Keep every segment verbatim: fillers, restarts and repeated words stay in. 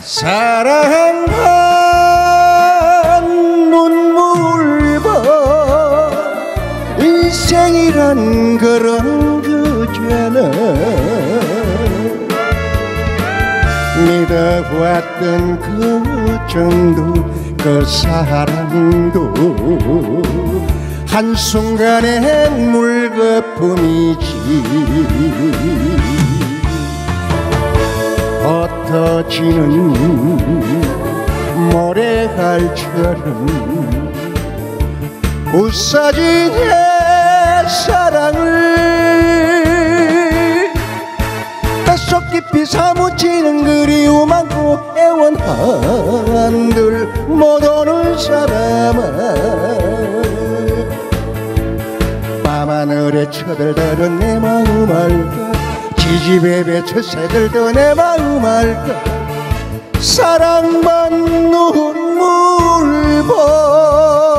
사랑한 눈물과 인생이란 그런 그죄는 믿어왔던 그 정도 그 사랑도 한순간의 물거품이지. 흩어지는 모래알처럼 부서진 내 사랑을 뱃속 깊이 사무치는 그리움 안고 애원한들 못 오는 사람아, 밤하늘에 쳐들다른 내 마음 알까, 지지배 배쳐 새들던 내 마음 알까, 사랑만 눈물 봐.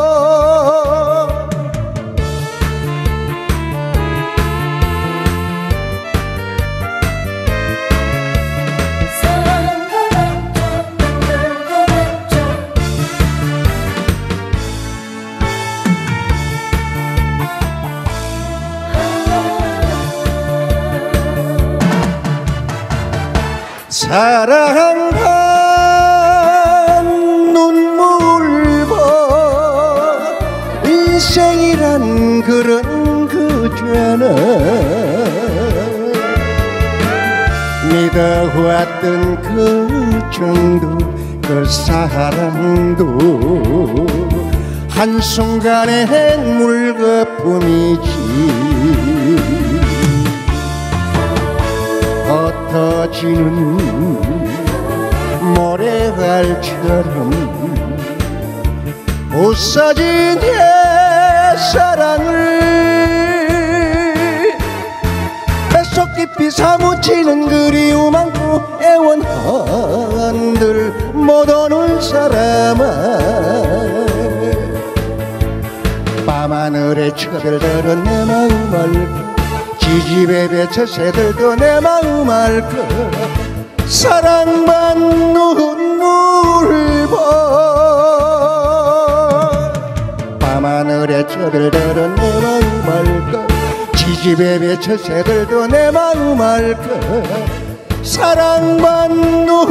사랑한 눈물과 인생이란 그런 그죄는 믿어왔던 그 정도 그 사랑도 한순간의 물거품이지. 흩어지는 모래알처럼 부서진 내 사랑을 뱃속 깊이 사무치는 그리움 안고 애원한들 못 오는 사람아, 밤하늘에 쳐들다른 내 마음 알까, 지지배 배쳐 새들도 내 마음 알까, 사랑만 눈물 봐. 밤하늘에 쳐들다른 내 마음 알까, 지지배 배쳐 새들도 내 마음 알까, 사랑만 눈물